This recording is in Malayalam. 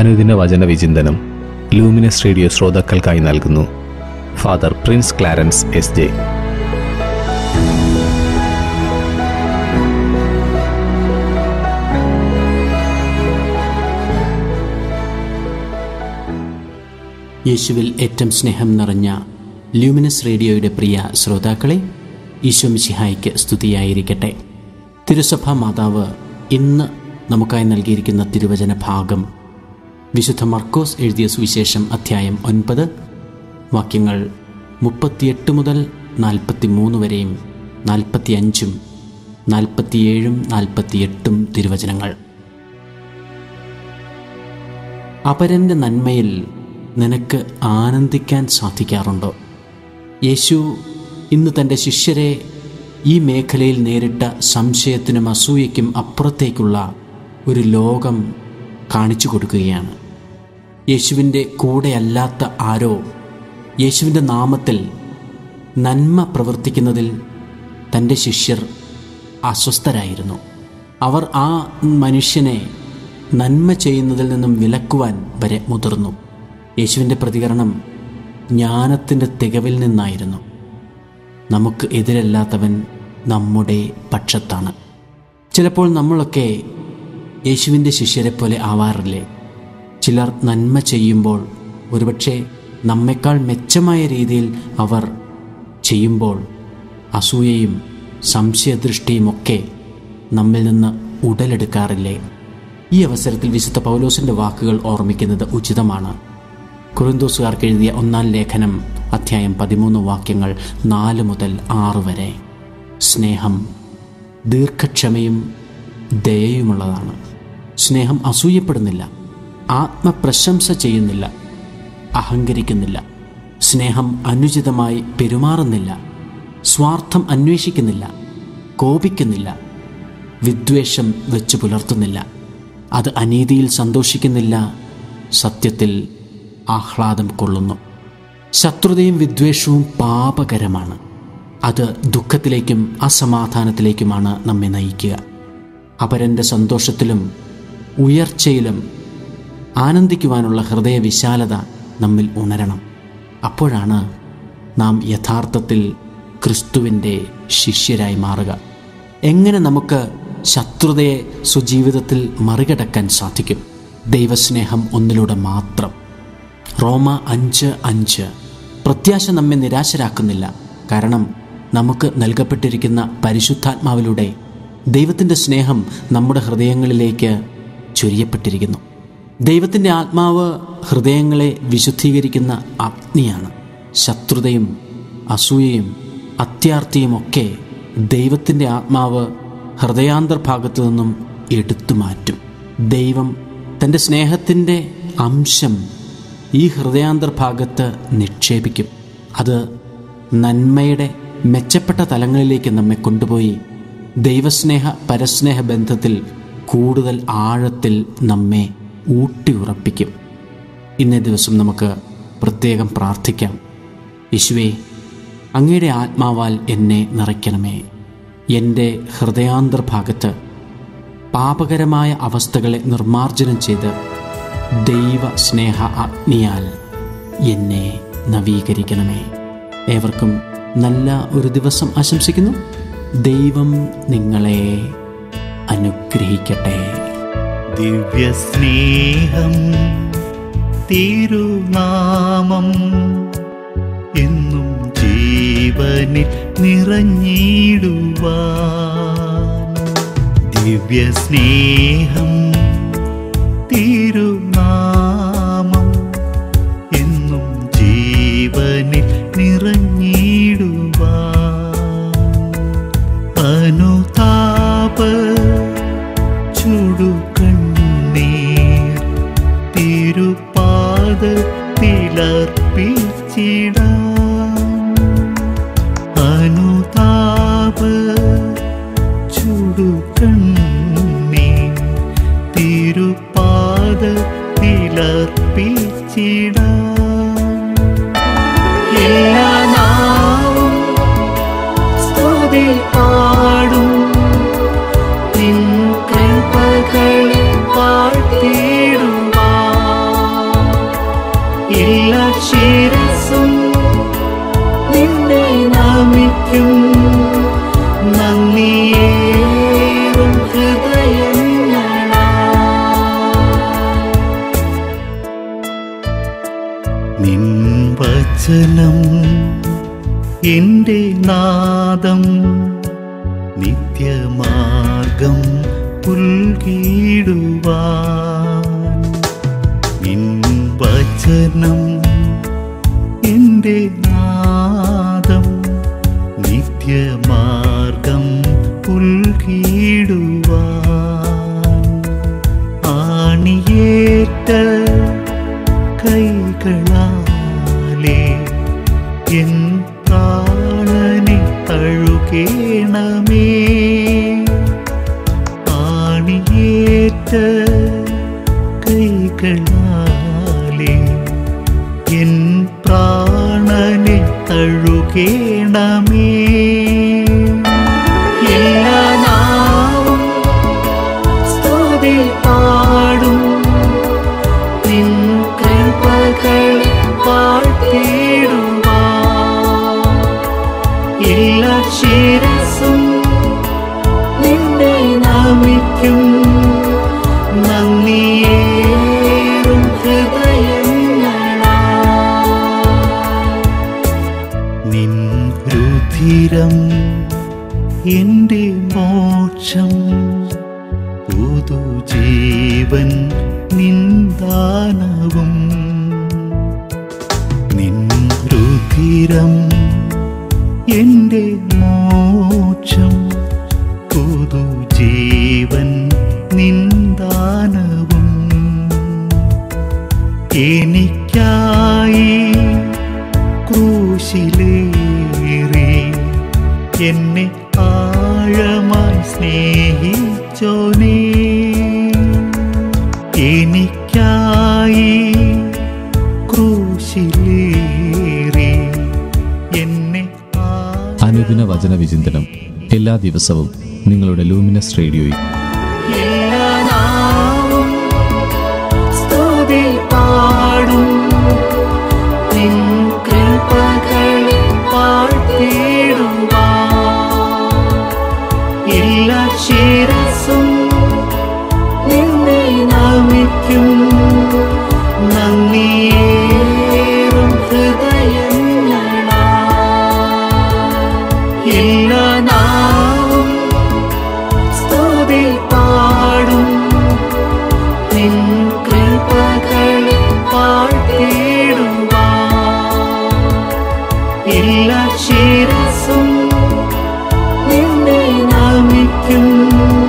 അനുദിന വചന വിചിന്തനം ലൂമിനസ് റേഡിയോ ശ്രോതാക്കൾക്കായി നൽകുന്നു ഫാദർ പ്രിൻസ് ക്ലാരൻസ് S.J. യേശുവിൽ ഏറ്റവും സ്നേഹം നിറഞ്ഞ ലൂമിനസ് റേഡിയോയുടെ പ്രിയ ശ്രോതാക്കളെ, ഈശോ മിശിഹായ്ക്ക് സ്തുതിയായിരിക്കട്ടെ. തിരുസഭാ മാതാവ് ഇന്ന് നമുക്കായി നൽകിയിരിക്കുന്ന തിരുവചന ഭാഗം വിശുദ്ധ മർക്കോസ് എഴുതിയ സുവിശേഷം അധ്യായം 9 വാക്യങ്ങൾ 38 മുതൽ 43 വരെയും 45, 47, 48 തിരുവചനങ്ങൾ. അപരൻ്റെ നന്മയിൽ നിനക്ക് ആനന്ദിക്കാൻ സാധിക്കാറുണ്ടോ? യേശു ഇന്ന് തൻ്റെ ശിഷ്യരെ ഈ മേഖലയിൽ നേരിട്ട സംശയത്തിനും അസൂയയ്ക്കും അപ്പുറത്തേക്കുള്ള ഒരു ലോകം കാണിച്ചു കൊടുക്കുകയാണ്. യേശുവിൻ്റെ കൂടെയല്ലാത്ത ആരോ യേശുവിൻ്റെ നാമത്തിൽ നന്മ പ്രവർത്തിക്കുന്നതിൽ തൻ്റെ ശിഷ്യർ അസ്വസ്ഥരായിരുന്നു. അവർ ആ മനുഷ്യനെ നന്മ ചെയ്യുന്നതിൽ നിന്നും വിലക്കുവാൻ വരെ മുതിർന്നു. യേശുവിൻ്റെ പ്രതികരണം ജ്ഞാനത്തിൻ്റെ തികവിൽ നിന്നായിരുന്നു. നമുക്ക് എതിരല്ലാത്തവൻ നമ്മുടെ പക്ഷത്താണ്. ചിലപ്പോൾ നമ്മളൊക്കെ യേശുവിൻ്റെ ശിഷ്യരെ പോലെ ആവാറില്ലേ? ചിലർ നന്മ ചെയ്യുമ്പോൾ ഒരുപക്ഷെ നമ്മെക്കാൾ മെച്ചമായ രീതിയിൽ അവർ ചെയ്യുമ്പോൾ അസൂയയും സംശയദൃഷ്ടിയുമൊക്കെ നമ്മിൽ നിന്ന് ഉടലെടുക്കാറില്ലേ? ഈ അവസരത്തിൽ വിശുദ്ധ പൗലോസിൻ്റെ വാക്കുകൾ ഓർമ്മിക്കുന്നത് ഉചിതമാണ്. കൊരിന്തോസുകാർക്ക് എഴുതിയ 1-ാം ലേഖനം അധ്യായം 13 വാക്യങ്ങൾ 4 മുതൽ 6 വരെ. സ്നേഹം ദീർഘക്ഷമയും ദയയുമുള്ളതാണ്. സ്നേഹം അസൂയപ്പെടുന്നില്ല, ആത്മപ്രശംസ ചെയ്യുന്നില്ല, അഹങ്കരിക്കുന്നില്ല. സ്നേഹം അനുചിതമായി പെരുമാറുന്നില്ല, സ്വാർത്ഥം അന്വേഷിക്കുന്നില്ല, കോപിക്കുന്നില്ല, വിദ്വേഷം വെച്ച് പുലർത്തുന്നില്ല. അത് അനീതിയിൽ സന്തോഷിക്കുന്നില്ല, സത്യത്തിൽ ആഹ്ലാദം കൊള്ളുന്നു. ശത്രുതയും വിദ്വേഷവും പാപകരമാണ്. അത് ദുഃഖത്തിലേക്കും അസമാധാനത്തിലേക്കുമാണ് നമ്മെ നയിക്കുക. അപരൻ്റെ സന്തോഷത്തിലും ഉയർച്ചയിലും ആനന്ദിക്കുവാനുള്ള ഹൃദയവിശാലത നമ്മിൽ ഉണരണം. അപ്പോഴാണ് നാം യഥാർത്ഥത്തിൽ ക്രിസ്തുവിൻ്റെ ശിഷ്യരായി മാറുക. എങ്ങനെ നമുക്ക് ശത്രുതയെ സ്വജീവിതത്തിൽ മറികടക്കാൻ സാധിക്കും? ദൈവസ്നേഹം ഒന്നിലൂടെ മാത്രം. റോമ 5:5. പ്രത്യാശ നമ്മെ നിരാശരാക്കുന്നില്ല, കാരണം നമുക്ക് നൽകപ്പെട്ടിരിക്കുന്ന പരിശുദ്ധാത്മാവിലൂടെ ദൈവത്തിൻ്റെ സ്നേഹം നമ്മുടെ ഹൃദയങ്ങളിലേക്ക് ചൊരിയപ്പെട്ടിരിക്കുന്നു. ദൈവത്തിൻ്റെ ആത്മാവ് ഹൃദയങ്ങളെ വിശുദ്ധീകരിക്കുന്ന അഗ്നിയാണ്. ശത്രുതയും അസൂയയും അത്യാർത്തിയുമൊക്കെ ദൈവത്തിൻ്റെ ആത്മാവ് ഹൃദയാന്തർഭാഗത്തു നിന്നും എടുത്തു മാറ്റും. ദൈവം തൻ്റെ സ്നേഹത്തിൻ്റെ അംശം ഈ ഹൃദയാന്തർഭാഗത്ത് നിക്ഷേപിക്കും. അത് നന്മയുടെ മെച്ചപ്പെട്ട തലങ്ങളിലേക്ക് നമ്മെ കൊണ്ടുപോയി ദൈവസ്നേഹ പരസ്നേഹ ബന്ധത്തിൽ കൂടുതൽ ആഴത്തിൽ നമ്മെ ഊട്ടിയുറപ്പിക്കും. ഇന്നേ ദിവസം നമുക്ക് പ്രത്യേകം പ്രാർത്ഥിക്കാം. യേശുവേ, അങ്ങയുടെ ആത്മാവാൽ എന്നെ നിറയ്ക്കണമേ. എൻ്റെ ഹൃദയാന്തർഭാഗത്ത് പാപകരമായ അവസ്ഥകളെ നിർമ്മാർജ്ജനം ചെയ്ത് ദൈവ സ്നേഹ അഗ്നിയാൽ എന്നെ നവീകരിക്കണമേ. ഏവർക്കും നല്ല ഒരു ദിവസം ആശംസിക്കുന്നു. ദൈവം നിങ്ങളെ അനുഗ്രഹിക്കട്ടെ. ദിവ്യസ്നേഹം തിരുനാമം എന്നും ജീവനിൽ നിറഞ്ഞിടുവാൻ. ദിവ്യസ്നേഹം തിരുനാമം എന്നും ജീവനിൽ നിറഞ്ഞിടുവാൻ. അനുതാപ ചുടുകണ്ണീർ തിരുപാദത്തിലർപ്പിച്ചിടാം. അനുതാപ ചുടുകണ്ണീർ തിരുപാദത്തിലർപ്പിച്ചിടാം. എല്ലാ നാവും സ്തുതി പാടും, നിൻ കൃപകളെ പാടിടുവാൻ. നമിക്കും നന്ദിയേറും ഹൃദയങ്ങളാ. നിൻ വചനം എൻ്റെ നാദം, നിത്യമാർഗം പുൽകിടുവാൻ. നിൻ വചനം എൻ്റെ നാദം, നിത്യമാർഗം പുൽകിടുവാൻ. ആണിയേറ്റ കൈകളാലേ എൻ പ്രാണനെ തഴുകേണമേ. ആണിയേറ്റ കൈകളാലേ എൻ പ്രാണനെ തഴുകേണമേ. എല്ലാ നാവും സ്തുതി പാടും, നിൻ കൃപകളെ വാഴ്ത്തിടുവാൻ. എല്ലാ ശിരസ്സും നിന്നെ നമിക്കും നന്ദിയേറും ഹൃദയങ്ങളാ. നിൻ രുധിരം എൻ്റെ മോക്ഷം, പുതുജീവൻ നിൻ ദാനവും. നിൻ രുധിരം എൻ്റെ മോക്ഷം, പുതുജീവൻ നിൻ ദാനവും. എനിക്കായി ക്രൂശിലേറി എന്നെ ആഴമായി സ്നേഹിച്ചോനേ. എനിക്കായി ക്രൂശിലേറി എന്നെ അനുദിന വചന വിചിന്തനം എല്ലാ ദിവസവും നിങ്ങളുടെ ലൂമിനസ് റേഡിയോയിൽ. എല്ലാ നാവും സ്തുതി പാടും, നിൻ കൃപകളെ വാഴ്ത്തിടുവാൻ. എല്ലാ ശിരസ്സും നിന്നെ നമിക്കും നന്ദിയേറും ഹൃദയങ്ങളാ. എല്ലാ നാവും സ്തുതി പാടും, നിൻ കൃപകളെ വാഴ്ത്തിടുവാൻ. എല്ലാ ശിരസ്സും നിന്നെ നമിക്കും